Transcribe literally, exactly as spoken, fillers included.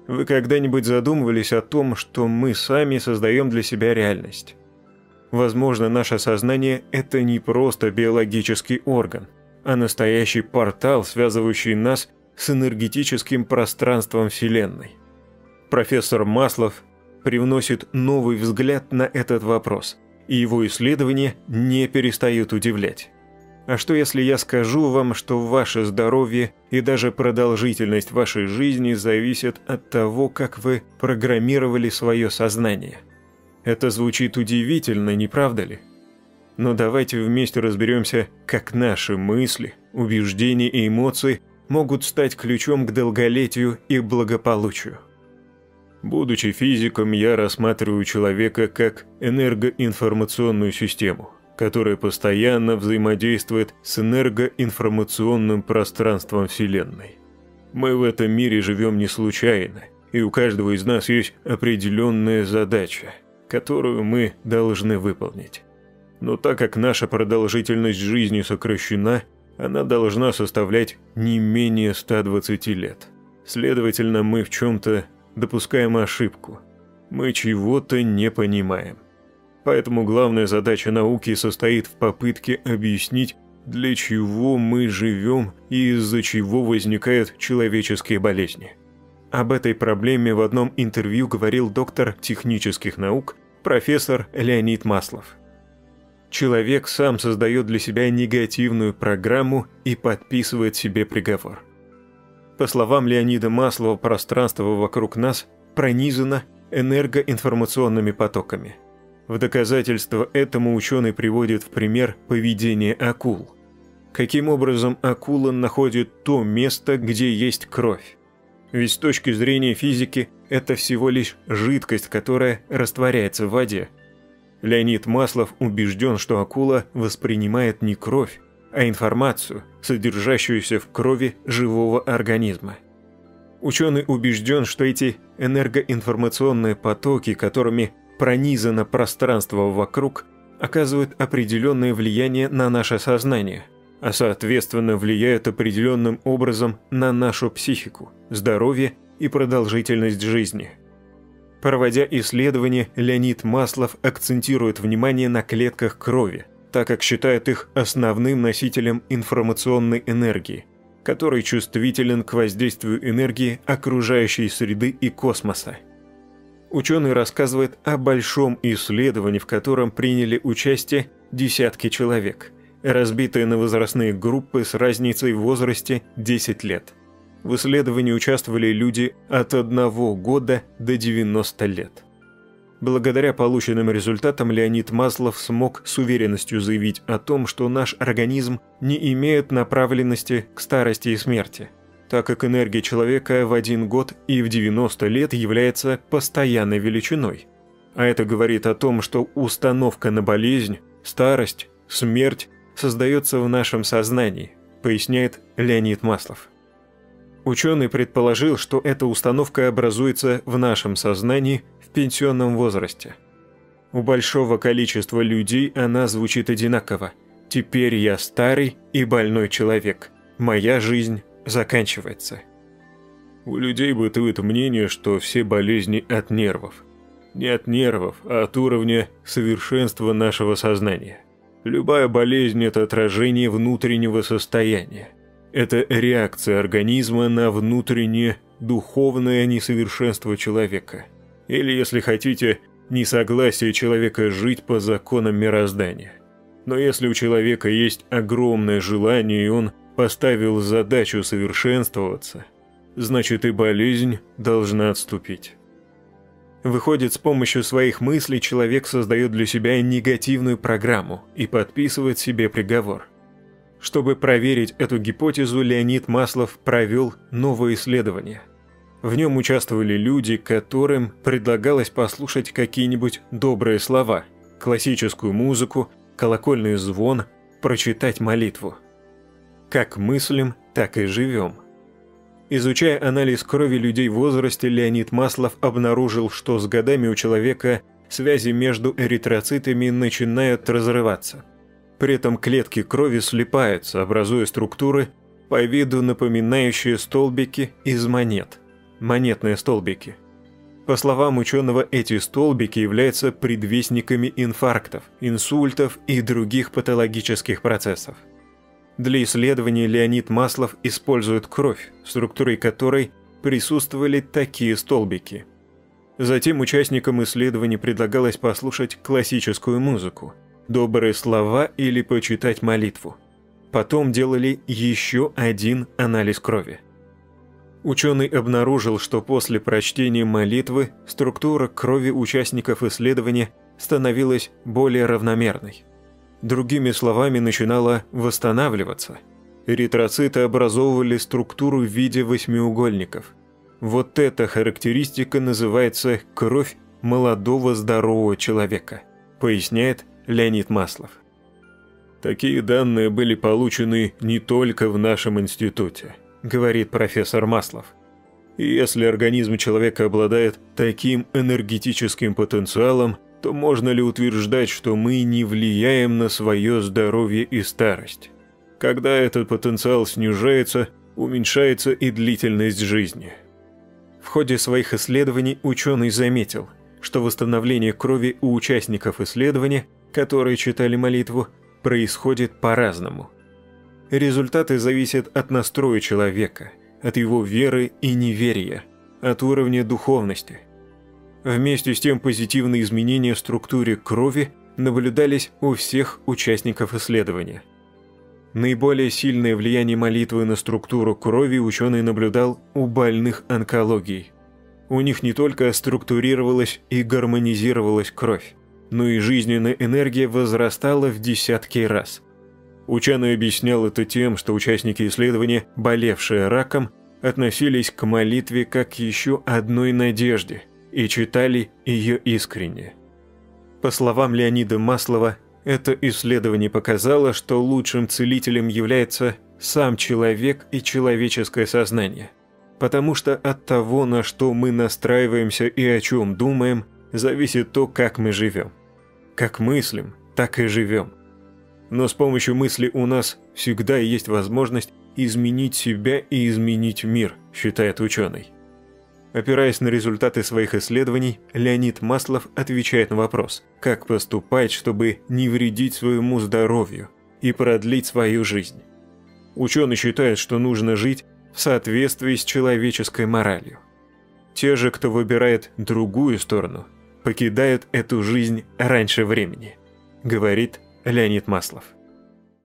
Вы когда-нибудь задумывались о том, что мы сами создаем для себя реальность? Возможно, наше сознание – это не просто биологический орган, а настоящий портал, связывающий нас с энергетическим пространством Вселенной. Профессор Маслов привносит новый взгляд на этот вопрос, и его исследования не перестают удивлять. А что если я скажу вам, что ваше здоровье и даже продолжительность вашей жизни зависят от того, как вы программировали свое сознание? Это звучит удивительно, не правда ли? Но давайте вместе разберемся, как наши мысли, убеждения и эмоции могут стать ключом к долголетию и благополучию. Будучи физиком, я рассматриваю человека как энергоинформационную систему, которая постоянно взаимодействует с энергоинформационным пространством Вселенной. Мы в этом мире живем не случайно, и у каждого из нас есть определенная задача, которую мы должны выполнить. Но так как наша продолжительность жизни сокращена, она должна составлять не менее ста двадцати лет. Следовательно, мы в чем-то допускаем ошибку. Мы чего-то не понимаем. Поэтому главная задача науки состоит в попытке объяснить, для чего мы живем и из-за чего возникают человеческие болезни. Об этой проблеме в одном интервью говорил доктор технических наук профессор Леонид Маслов. Человек сам создает для себя негативную программу и подписывает себе приговор. По словам Леонида Маслова, пространство вокруг нас пронизано энергоинформационными потоками. В доказательство этому ученый приводит в пример поведение акул. Каким образом акула находит то место, где есть кровь? Ведь с точки зрения физики это всего лишь жидкость, которая растворяется в воде. Леонид Маслов убежден, что акула воспринимает не кровь, а информацию, содержащуюся в крови живого организма. Ученый убежден, что эти энергоинформационные потоки, которыми пронизано пространство вокруг, оказывают определенное влияние на наше сознание, а соответственно влияют определенным образом на нашу психику, здоровье и продолжительность жизни. Проводя исследования, Леонид Маслов акцентирует внимание на клетках крови, так как считает их основным носителем информационной энергии, который чувствителен к воздействию энергии окружающей среды и космоса. Ученый рассказывает о большом исследовании, в котором приняли участие десятки человек, разбитые на возрастные группы с разницей в возрасте десять лет. В исследовании участвовали люди от одного года до девяноста лет. Благодаря полученным результатам Леонид Маслов смог с уверенностью заявить о том, что наш организм не имеет направленности к старости и смерти, так как энергия человека в один год и в девяносто лет является постоянной величиной. А это говорит о том, что установка на болезнь, старость, смерть создается в нашем сознании, поясняет Леонид Маслов. Ученый предположил, что эта установка образуется в нашем сознании в пенсионном возрасте. У большого количества людей она звучит одинаково. «Теперь я старый и больной человек. Моя жизнь заканчивается». У людей бытует мнение, что все болезни от нервов. Не от нервов, а от уровня совершенства нашего сознания. Любая болезнь – это отражение внутреннего состояния. Это реакция организма на внутреннее духовное несовершенство человека. Или, если хотите, несогласие человека жить по законам мироздания. Но если у человека есть огромное желание, и он поставил задачу совершенствоваться, значит и болезнь должна отступить. Выходит, с помощью своих мыслей человек создает для себя негативную программу и подписывает себе приговор. Чтобы проверить эту гипотезу, Леонид Маслов провел новое исследование. В нем участвовали люди, которым предлагалось послушать какие-нибудь добрые слова, классическую музыку, колокольный звон, прочитать молитву. Как мыслим, так и живем. Изучая анализ крови людей в возрасте, Леонид Маслов обнаружил, что с годами у человека связи между эритроцитами начинают разрываться. При этом клетки крови слипаются, образуя структуры, по виду напоминающие столбики из монет. монетные столбики. По словам ученого, эти столбики являются предвестниками инфарктов, инсультов и других патологических процессов. Для исследований Леонид Маслов использует кровь, структурой которой присутствовали такие столбики. Затем участникам исследований предлагалось послушать классическую музыку, добрые слова или почитать молитву. Потом делали еще один анализ крови. Ученый обнаружил, что после прочтения молитвы структура крови участников исследования становилась более равномерной. Другими словами, начинала восстанавливаться. Эритроциты образовывали структуру в виде восьмиугольников. Вот эта характеристика называется «кровь молодого здорового человека», поясняет Леонид Маслов. Такие данные были получены не только в нашем институте, говорит профессор Маслов. И если организм человека обладает таким энергетическим потенциалом, то можно ли утверждать, что мы не влияем на свое здоровье и старость? Когда этот потенциал снижается, уменьшается и длительность жизни. В ходе своих исследований ученый заметил, что восстановление крови у участников исследования, которые читали молитву, происходит по-разному. Результаты зависят от настроя человека, от его веры и неверия, от уровня духовности. Вместе с тем позитивные изменения в структуре крови наблюдались у всех участников исследования. Наиболее сильное влияние молитвы на структуру крови ученый наблюдал у больных онкологией. У них не только структурировалась и гармонизировалась кровь, но и жизненная энергия возрастала в десятки раз. Ученый объяснял это тем, что участники исследования, болевшие раком, относились к молитве как к еще одной надежде и читали ее искренне. По словам Леонида Маслова, это исследование показало, что лучшим целителем является сам человек и человеческое сознание, потому что от того, на что мы настраиваемся и о чем думаем, зависит то, как мы живем. Как мыслим, так и живем. Но с помощью мысли у нас всегда есть возможность изменить себя и изменить мир, считает ученый. Опираясь на результаты своих исследований, Леонид Маслов отвечает на вопрос, как поступать, чтобы не вредить своему здоровью и продлить свою жизнь. Ученый считает, что нужно жить в соответствии с человеческой моралью. Те же, кто выбирает другую сторону, покидают эту жизнь раньше времени, говорит Леонид Маслов.